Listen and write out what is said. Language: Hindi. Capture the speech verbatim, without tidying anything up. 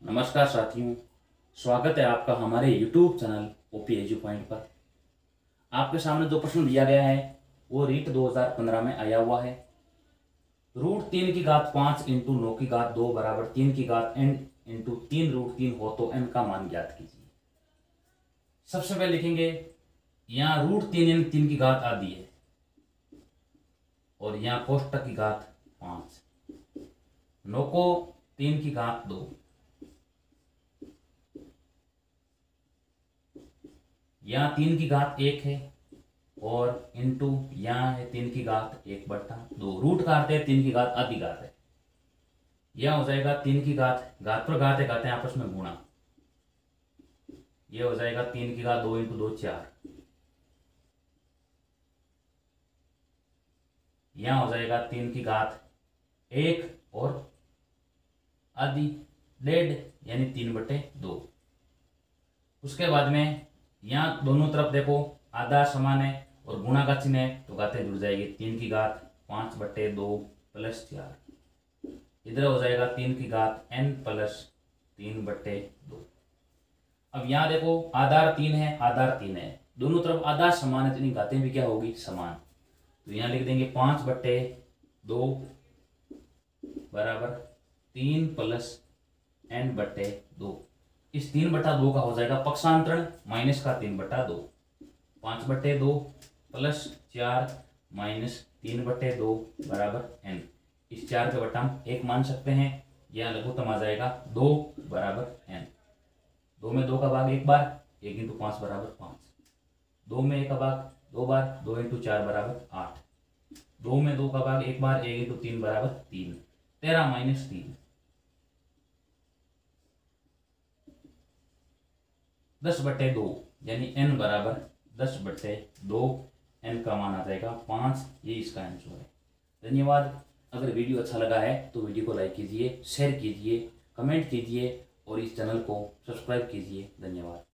नमस्कार साथियों, स्वागत है आपका हमारे YouTube channel OP edu point पर। आपके सामने जो प्रश्न दिया गया है वो रीट दो हज़ार पंद्रह में आया हुआ है। रूट तीन की घात पाँच इंटू नौ की घात दो बराबर तीन की घात एन इंटू तीन रूट तीन हो तो एन का मान ज्ञात कीजिए। सबसे पहले लिखेंगे यहाँ रूट तीन यानी तीन की घात आधी है और यहाँ कोष्टक की घात पाँच, नौ को तीन की घात दो, यहाँ तीन की घात एक है और इंटू यहाँ है तीन की घात एक बट्टा दो। रूट का अर्थ है तीन की घात आधी घात है। यह हो जाएगा तीन की घात, घात पर घात है, घात है आपस में गुणा। यह हो जाएगा तीन की घात दो इंटू दो चार। यहाँ हो जाएगा तीन की घात एक और आधी डेढ़ यानी तीन बटे दो। उसके बाद में यहाँ दोनों तरफ देखो आधा समान है और गुणा का चिन्ह है तो घातें जुड़ जाएगी। तीन की घात पाँच बटे दो प्लस चार, इधर हो जाएगा तीन की घात एन प्लस तीन बटे दो। अब यहाँ देखो आधार तीन है, आधार तीन है, दोनों तरफ आधार समान है तो इन घातें भी क्या होगी समान। तो यहाँ लिख देंगे पाँच बटे दो बराबर तीन प्लस एन बटे दो। इस तीन बटा दो का हो जाएगा पक्षांतरण माइनस का तीन बटा दो। पाँच बटे दो प्लस चार माइनस तीन बटे दो बराबर एन। इस चार के बटा हम एक मान सकते हैं, यह लघुत्तम आ जाएगा दो बराबर एन। दो में दो का भाग एक बार, एक इंटू पाँच बराबर पाँच। दो में एक का भाग दो बार, दो इंटू चार बराबर आठ। दो में दो का भाग एक बार, एक इंटू तीन बराबर तीन। तेरह माइनस तीन दस बटे दो यानी एन बराबर दस बटे दो। एन का मान आ जाएगा पाँच। ये इसका आंसर है। धन्यवाद। अगर वीडियो अच्छा लगा है तो वीडियो को लाइक कीजिए, शेयर कीजिए, कमेंट कीजिए और इस चैनल को सब्सक्राइब कीजिए। धन्यवाद।